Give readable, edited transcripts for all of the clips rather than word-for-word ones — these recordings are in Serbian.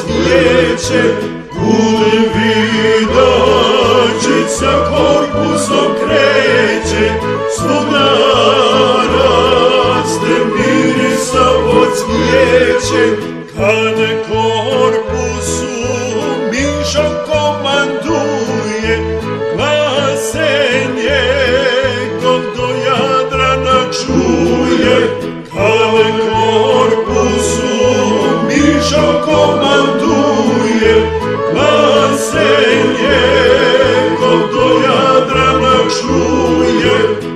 cvijeće, Ulvidačica korpusom kreće, svuda raste mirisavo cvijeće. Kad korpusu mišom komanduje, glase njegov do Jadrana čuje. Kad korpusu mišom komanduje, glase njegov do Jadrana čuje.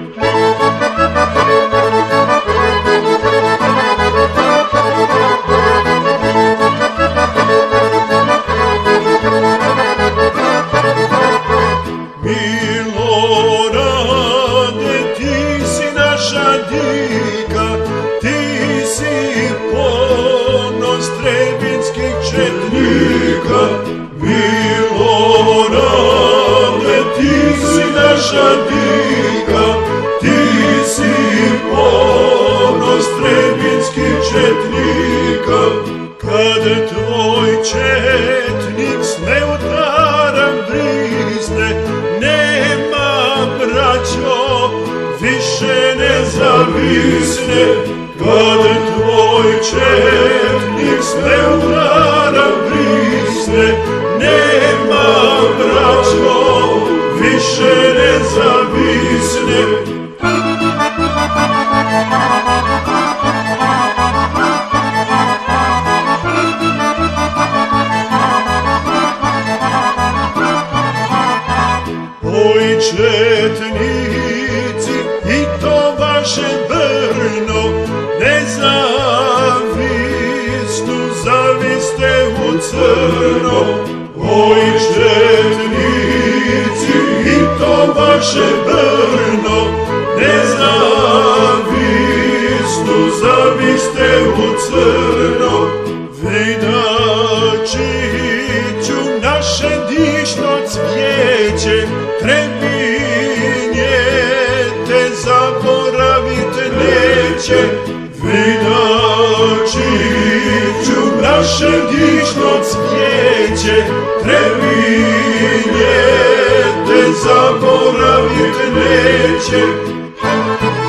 Milorade, ti si naša dika, ti si ponos trebinskih četnika. Milorade, ti si naša dika, ti si ponos trebinskih četnika. Kad tvoj četnik smeudaran brisne, nema, braćo, više nezavisne. Kad tvoj četnik smeudaran brisne, nema, braćo, više nezavisne. Oj četnici, i to vaše Brno, nezavisnu zaviste u crno. Oj četnici, i to vaše Brno, nezavisnu zaviste u crno. Vidačiću, naše dišno cvijeće, Trebinje te zaboravit neće. Vidačiću, naše dišno cvijeće, Trebinje te zaboravit neće.